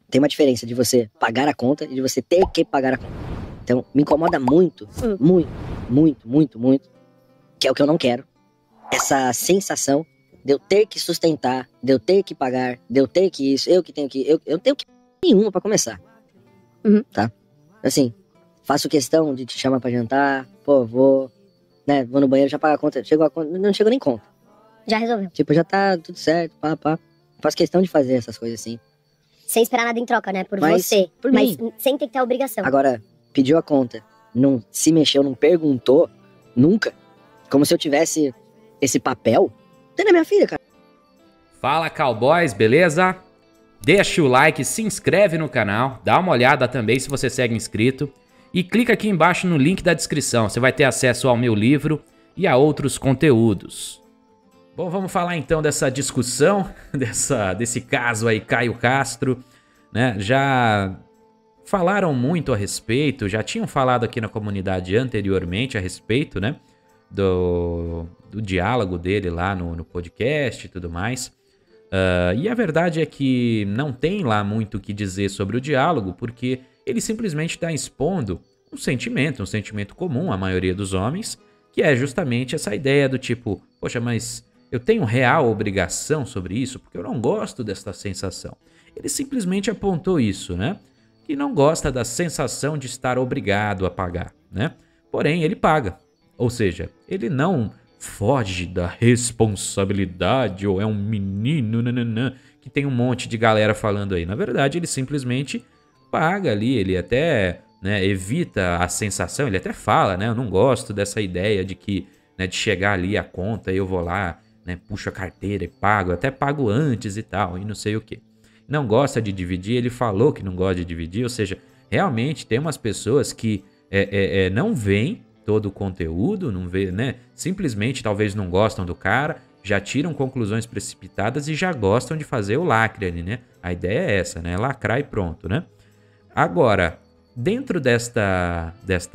Tem uma diferença de você pagar a conta e de você ter que pagar a conta. Então, me incomoda muito, muito, que é o que eu não quero. Essa sensação de eu ter que sustentar, de eu ter que pagar, de eu ter que isso, eu que tenho que... Eu tenho que nenhuma pra começar. Tá? Assim, faço questão de te chamar pra jantar, pô, vou no banheiro, já pago a conta, chegou a conta, não chegou nem conta. Já resolveu. Tipo, já tá tudo certo, pá. Faço questão de fazer essas coisas assim. Sem esperar nada em troca, né? Por Mas, você. por mas mim. sem ter que ter a obrigação. Agora, pediu a conta, não se mexeu, não perguntou, nunca. Como se eu tivesse esse papel. Tem na minha filha, cara. Fala, cowboys, beleza? Deixa o like, se inscreve no canal, dá uma olhada também se você segue inscrito e clica aqui embaixo no link da descrição, você vai ter acesso ao meu livro e a outros conteúdos. Bom, vamos falar então dessa discussão, desse caso aí, Caio Castro, né? Já falaram muito a respeito, já tinham falado aqui na comunidade anteriormente a respeito, né? Do diálogo dele lá no podcast e tudo mais. E a verdade é que não tem lá muito o que dizer sobre o diálogo, porque ele simplesmente está expondo um sentimento comum à maioria dos homens, que é justamente essa ideia do tipo, poxa, mas eu tenho real obrigação sobre isso, porque eu não gosto dessa sensação. Ele simplesmente apontou isso, né? Que não gosta da sensação de estar obrigado a pagar, né? Porém, ele paga. Ou seja, ele não foge da responsabilidade ou é um menino que tem um monte de galera falando aí. Na verdade, ele simplesmente paga ali, ele até evita a sensação, ele até fala, né? Eu não gosto dessa ideia de que, de chegar ali a conta e eu vou lá, puxo a carteira e pago, eu até pago antes e tal, e não sei o que. Não gosta de dividir, ele falou que não gosta de dividir, ou seja, realmente tem umas pessoas que não veem todo o conteúdo, não vê, simplesmente talvez não gostam do cara, já tiram conclusões precipitadas e já gostam de fazer o lacre ali, né? A ideia é essa, né? Lacrar e pronto, né? Agora, dentro destas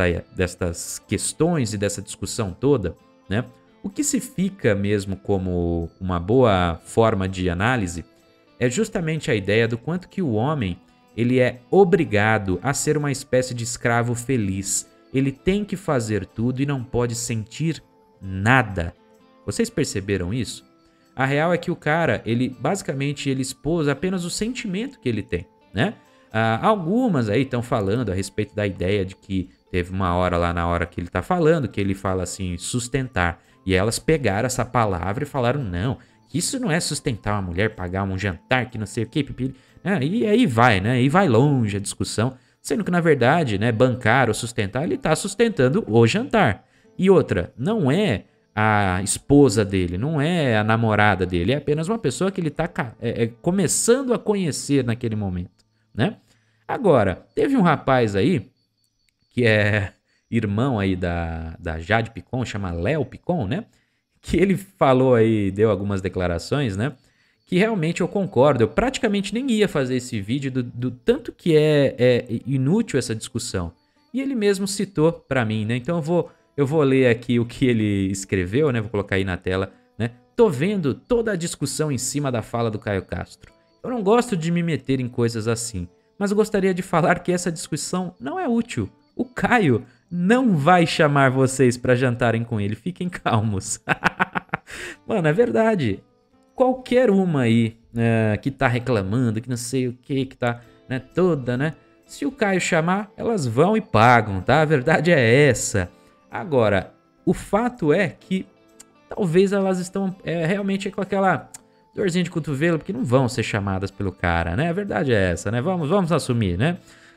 questões e dessa discussão toda, né? O que se fica mesmo como uma boa forma de análise é justamente a ideia do quanto que o homem ele é obrigado a ser uma espécie de escravo feliz. Ele tem que fazer tudo e não pode sentir nada. Vocês perceberam isso? A real é que o cara, ele expôs apenas o sentimento que ele tem, né? Algumas aí estão falando a respeito da ideia de que teve uma hora lá na hora que ele tá falando, que ele fala assim, sustentar. E elas pegaram essa palavra e falaram, não, isso não é sustentar uma mulher, pagar um jantar, que não sei o que, pipi. E aí vai, né? E vai longe a discussão. Sendo que, na verdade, bancar ou sustentar, ele está sustentando o jantar. E outra, não é a esposa dele, não é a namorada dele, é apenas uma pessoa que ele está começando a conhecer naquele momento, né? Agora, teve um rapaz aí, que é irmão aí da Jade Picon, chama Léo Picon, né? Que ele falou aí, deu algumas declarações, né? Que realmente eu concordo, eu praticamente nem ia fazer esse vídeo do tanto que é inútil essa discussão. E ele mesmo citou pra mim, né? Então eu vou ler aqui o que ele escreveu, né? Vou colocar aí na tela, né? Tô vendo toda a discussão em cima da fala do Caio Castro. Eu não gosto de me meter em coisas assim, mas gostaria de falar que essa discussão não é útil. O Caio não vai chamar vocês pra jantarem com ele, fiquem calmos. Mano, é verdade. Qualquer uma aí que tá reclamando, que não sei o que tá toda, né? Se o Caio chamar, elas vão e pagam, tá? A verdade é essa. Agora, o fato é que talvez elas estão realmente com aquela dorzinha de cotovelo, porque não vão ser chamadas pelo cara, né? A verdade é essa, né? Vamos assumir, né?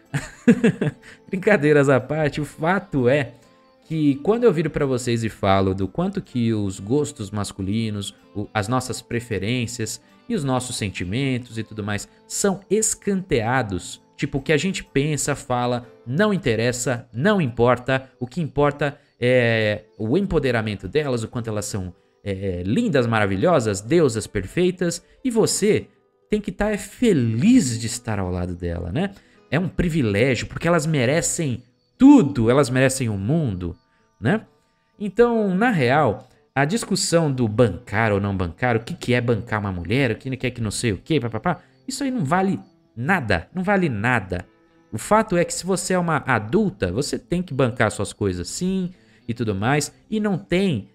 Brincadeiras à parte, o fato é que quando eu viro pra vocês e falo do quanto que os gostos masculinos, as nossas preferências e os nossos sentimentos e tudo mais são escanteados, tipo, o que a gente pensa, fala, não interessa, não importa, o que importa é o empoderamento delas, o quanto elas são lindas, maravilhosas, deusas perfeitas, e você tem que estar feliz de estar ao lado dela, né? É um privilégio, porque elas merecem tudo, elas merecem o mundo, né? Então, na real, a discussão do bancar ou não bancar, o que é bancar uma mulher, o que é que não sei o que, papapá, isso aí não vale nada, não vale nada. O fato é que se você é uma adulta, você tem que bancar suas coisas sim e tudo mais, e não tem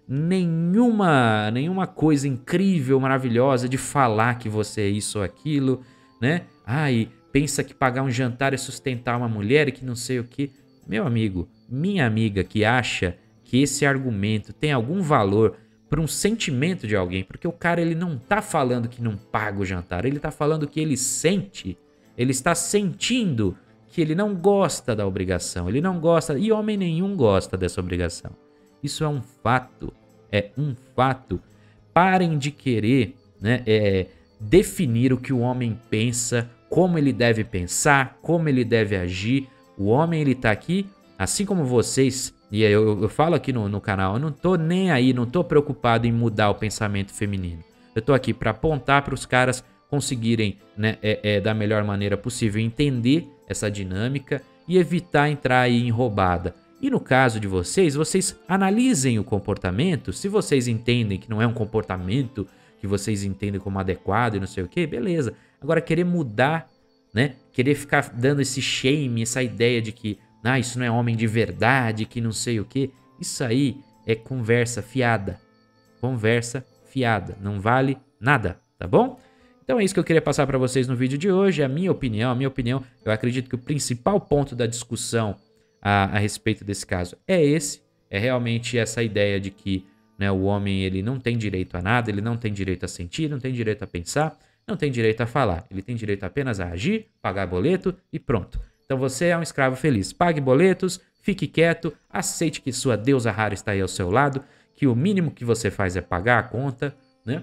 nenhuma coisa incrível, maravilhosa de falar que você é isso ou aquilo, né? Ai, pensa que pagar um jantar é sustentar uma mulher e que não sei o que. Meu amigo, minha amiga que acha que esse argumento tem algum valor para um sentimento de alguém, porque o cara ele não tá falando que não paga o jantar, ele tá falando que ele sente, ele está sentindo que ele não gosta da obrigação, ele não gosta, e homem nenhum gosta dessa obrigação. Isso é um fato, é um fato. Parem de querer, né, definir o que o homem pensa, como ele deve pensar, como ele deve agir. O homem ele tá aqui, assim como vocês, e eu falo aqui no canal, eu não tô nem aí, não tô preocupado em mudar o pensamento feminino. Eu tô aqui para apontar para os caras conseguirem, né, da melhor maneira possível entender essa dinâmica e evitar entrar aí em roubada. E no caso de vocês, vocês analisem o comportamento. Se vocês entendem que não é um comportamento que vocês entendem como adequado e não sei o que, beleza. Agora querer mudar, né? Querer ficar dando esse shame, essa ideia de que isso não é homem de verdade, que não sei o que. Isso aí é conversa fiada. Conversa fiada. Não vale nada, tá bom? Então é isso que eu queria passar para vocês no vídeo de hoje. A minha opinião, eu acredito que o principal ponto da discussão a respeito desse caso é esse. É realmente essa ideia de que, né, o homem ele não tem direito a nada, ele não tem direito a sentir, não tem direito a pensar, não tem direito a falar. Ele tem direito apenas a agir, pagar boleto e pronto. Então você é um escravo feliz. Pague boletos, fique quieto, aceite que sua deusa rara está aí ao seu lado, que o mínimo que você faz é pagar a conta, né?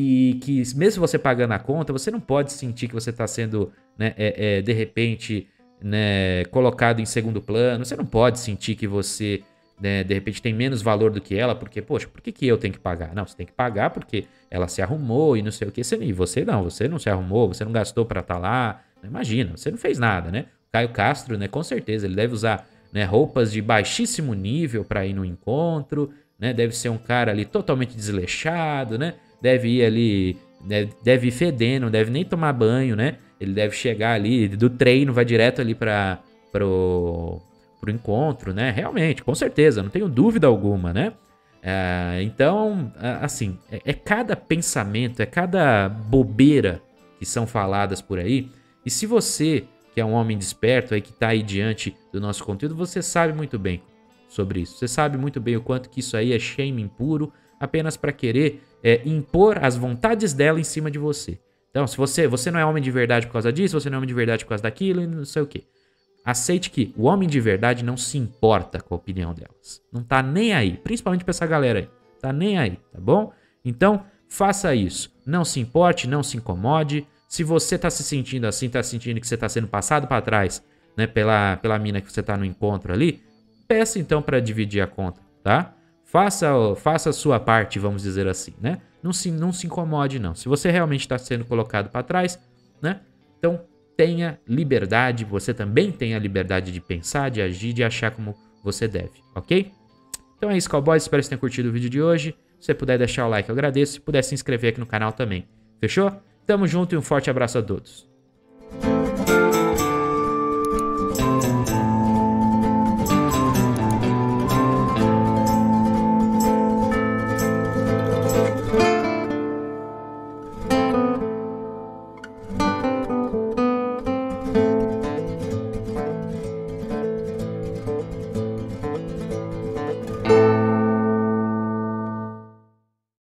E que mesmo você pagando a conta, você não pode sentir que você está sendo, né, de repente, né, colocado em segundo plano. Você não pode sentir que você, né, de repente tem menos valor do que ela, porque, poxa, por que eu tenho que pagar? Não, você tem que pagar porque ela se arrumou e não sei o que. E você não se arrumou, você não gastou para estar lá. Imagina, você não fez nada, né? Caio Castro, né, com certeza, ele deve usar, né, roupas de baixíssimo nível para ir no encontro, né? Deve ser um cara ali totalmente desleixado, né? Deve ir ali, deve ir fedendo, não deve nem tomar banho, né? Ele deve chegar ali do treino, vai direto ali pro encontro, né? Realmente, com certeza, não tenho dúvida alguma, né? Então, assim, é cada pensamento, é cada bobeira que são faladas por aí. E se você, que é um homem desperto aí, que tá aí diante do nosso conteúdo, você sabe muito bem sobre isso. Você sabe muito bem o quanto que isso aí é shame puro, apenas para querer impor as vontades dela em cima de você. Então, se você não é homem de verdade por causa disso, você não é homem de verdade por causa daquilo, e não sei o quê. Aceite que o homem de verdade não se importa com a opinião delas. Não tá nem aí, principalmente pra essa galera aí. Tá nem aí, tá bom? Então, faça isso. Não se importe, não se incomode. Se você tá se sentindo assim, tá sentindo que você tá sendo passado para trás, né, pela mina que você tá no encontro ali, peça então para dividir a conta, tá? Faça a sua parte, vamos dizer assim, né? Não se incomode, não. Se você realmente está sendo colocado para trás, né? Então, tenha liberdade. Você também tem a liberdade de pensar, de agir, de achar como você deve, ok? Então é isso, cowboys. Espero que vocês tenham curtido o vídeo de hoje. Se você puder deixar o like, eu agradeço. Se puder se inscrever aqui no canal também. Fechou? Tamo junto e um forte abraço a todos.